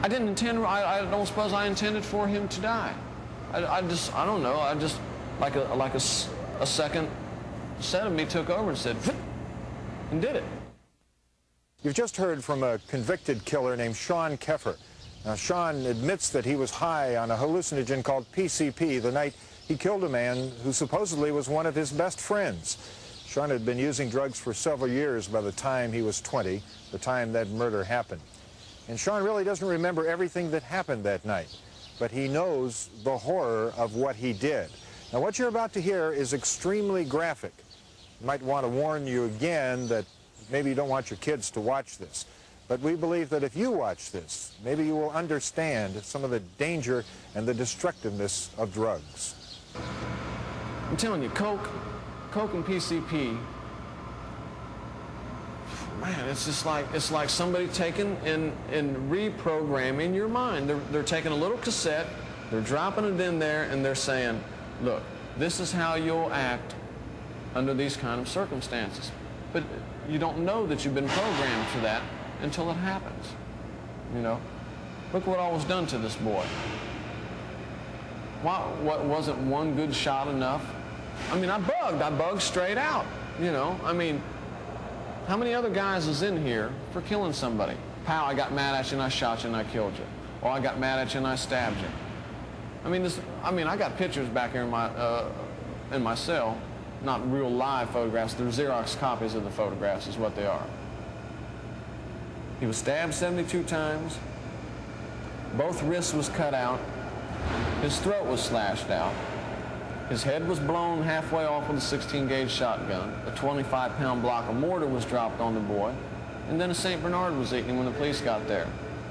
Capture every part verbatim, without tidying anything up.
I didn't intend, I, I don't suppose I intended for him to die. I, I just, I don't know, I just, like a, like a, a second set of me took over and said, and did it. You've just heard from a convicted killer named Sean Keffer. Now, Sean admits that he was high on a hallucinogen called P C P the night he killed a man who supposedly was one of his best friends. Sean had been using drugs for several years by the time he was twenty, the time that murder happened. And Sean really doesn't remember everything that happened that night, but he knows the horror of what he did. Now, what you're about to hear is extremely graphic. You might want to warn you again that maybe you don't want your kids to watch this. But we believe that if you watch this, maybe you will understand some of the danger and the destructiveness of drugs. I'm telling you, Coke, Coke and P C P, man, it's just like, it's like somebody taking and, and reprogramming your mind. They're, they're taking a little cassette, they're dropping it in there, and they're saying, look, this is how you'll act under these kind of circumstances. But you don't know that you've been programmed for that until it happens. You know, look what all was done to this boy. Why, what, wasn't one good shot enough? I mean, I bugged, I bugged straight out, you know. I mean, how many other guys is in here for killing somebody? Pal, I got mad at you and I shot you and I killed you. Or I got mad at you and I stabbed you. I mean, this, I mean, I got pictures back here in my, uh, in my cell. Not real live photographs, they're Xerox copies of the photographs is what they are. He was stabbed seventy-two times, both wrists was cut out, his throat was slashed out, his head was blown halfway off with a sixteen gauge shotgun, a twenty-five pound block of mortar was dropped on the boy, and then a Saint Bernard was eating him when the police got there.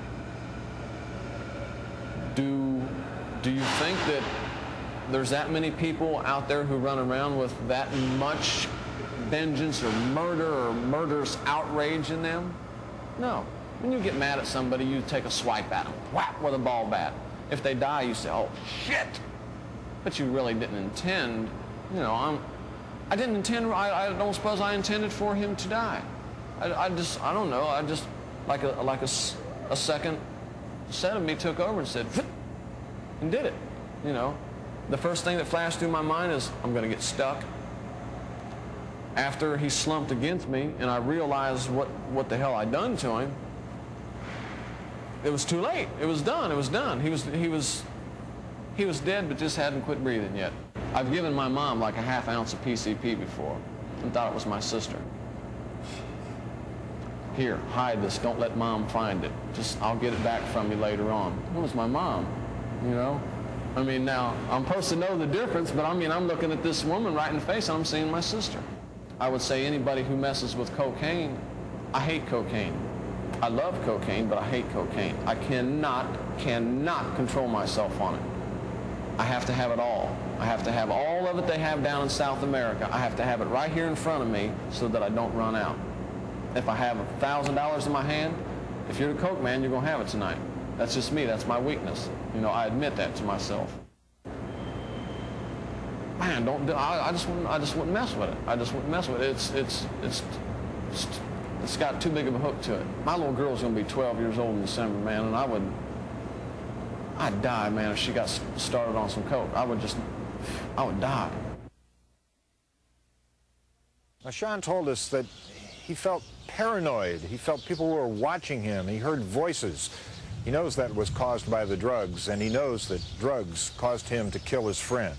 Do, do you think that there's that many people out there who run around with that much vengeance or murder or murderous outrage in them? No. When you get mad at somebody, you take a swipe at them, whap, with a ball bat. If they die, you say, oh, shit. But you really didn't intend, you know, I'm, I didn't intend, I, I don't suppose I intended for him to die. I, I just, I don't know, I just, like a, like a, a second set of me took over and said, and did it, you know. The first thing that flashed through my mind is, I'm going to get stuck. After he slumped against me and I realized what, what the hell I'd done to him, it was too late. It was done. It was done. He was, he was, he was dead, but just hadn't quit breathing yet. I've given my mom like a half ounce of P C P before and thought it was my sister. Here, hide this. Don't let mom find it. Just, I'll get it back from you later on. It was my mom, you know. I mean, now, I'm supposed to know the difference, but I mean, I'm looking at this woman right in the face and I'm seeing my sister. I would say anybody who messes with cocaine, I hate cocaine. I love cocaine, but I hate cocaine. I cannot, cannot control myself on it. I have to have it all. I have to have all of it they have down in South America. I have to have it right here in front of me so that I don't run out. If I have a thousand dollars in my hand, if you're a coke man, you're going to have it tonight. That's just me. That's my weakness. You know, I admit that to myself. Man, don't do, I, I just wouldn't. I just wouldn't mess with it. I just wouldn't mess with it. It's it's it's it's, it's got too big of a hook to it. My little girl's gonna be twelve years old in December, man, and I would. I'd die, man, if she got started on some coke. I would just. I would die. Now, Sean told us that he felt paranoid. He felt people were watching him. He heard voices. He knows that was caused by the drugs, and he knows that drugs caused him to kill his friend.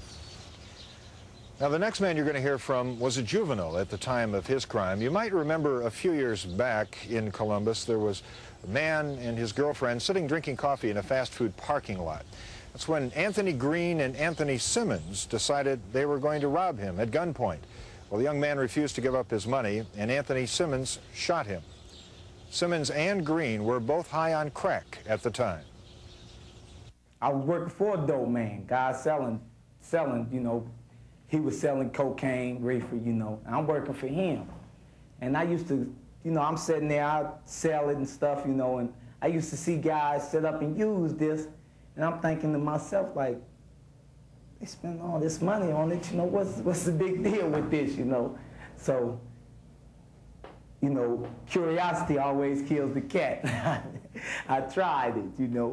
Now, the next man you're going to hear from was a juvenile at the time of his crime. You might remember a few years back in Columbus, there was a man and his girlfriend sitting drinking coffee in a fast food parking lot. That's when Anthony Green and Anthony Simmons decided they were going to rob him at gunpoint. Well, the young man refused to give up his money, and Anthony Simmons shot him. Simmons and Green were both high on crack at the time. I was working for a dope man, guy selling, selling, you know, he was selling cocaine, reefer, you know, and I'm working for him. And I used to, you know, I'm sitting there, I sell it and stuff, you know, and I used to see guys sit up and use this, and I'm thinking to myself, like, they spend all this money on it, you know, what's, what's the big deal with this, you know? So you know, curiosity always kills the cat. I tried it, you know.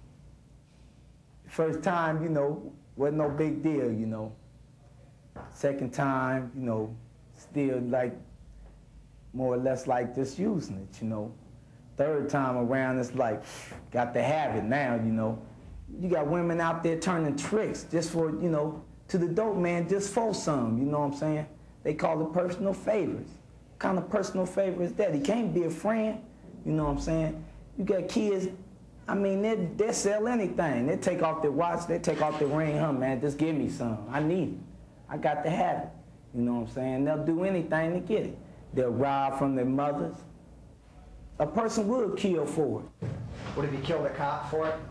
First time, you know, wasn't no big deal, you know. Second time, you know, still like, more or less like just using it, you know. Third time around, it's like, got to have it now, you know. You got women out there turning tricks just for, you know, to the dope man just for some, you know what I'm saying? They call it personal favors. What kind of personal favor is that? He can't be a friend, you know what I'm saying? You got kids, I mean, they, they sell anything. They take off their watch, they take off their ring, huh, man, just give me some. I need it. I got to have it, you know what I'm saying? They'll do anything to get it. They'll rob from their mothers. A person would kill for it. Would have you killed a cop for it?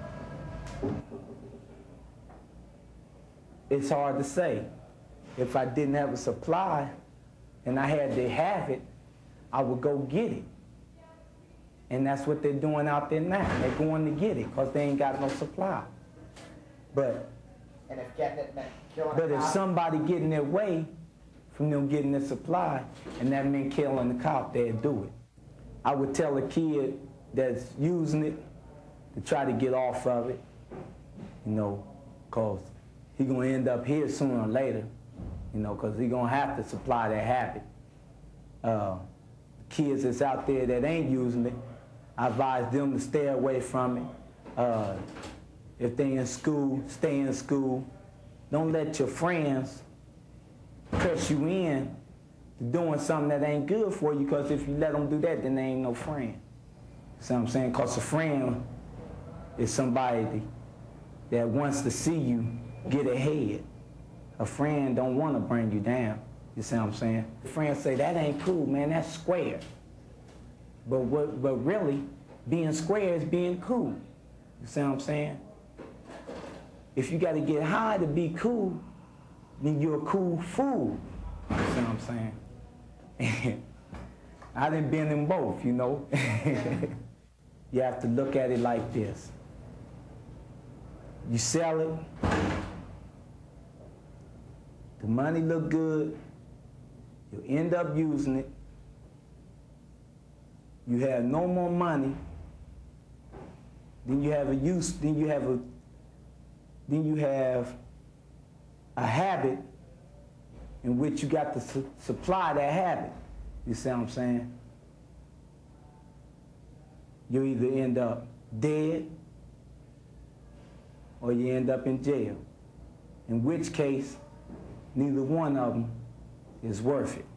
It's hard to say. If I didn't have a supply and I had to have it, I would go get it. And that's what they're doing out there now. They're going to get it because they ain't got no supply. But, and if getting it meant killing but a if cop, somebody get in their way from them getting the supply, and that meant killing the cop, they'd do it. I would tell a kid that's using it to try to get off of it, you know, because he's going to end up here sooner or later, you know, because he's going to have to supply that habit. Uh, kids that's out there that ain't using it, I advise them to stay away from it. Uh, if they in school, stay in school. Don't let your friends press you in to doing something that ain't good for you, because if you let them do that, then they ain't no friend. See what I'm saying? Because a friend is somebody that wants to see you get ahead. A friend don't want to bring you down. You see what I'm saying? Friends say, that ain't cool, man, that's square. But, what, but really, being square is being cool. You see what I'm saying? If you got to get high to be cool, then you're a cool fool. You see what I'm saying? I done been in both, you know? You have to look at it like this. You sell it, the money look good, you end up using it, you have no more money, then you have a use, then you have a, then you have a habit in which you got to su supply that habit. You see what I'm saying? You either end up dead or you end up in jail, in which case neither one of them is worth it.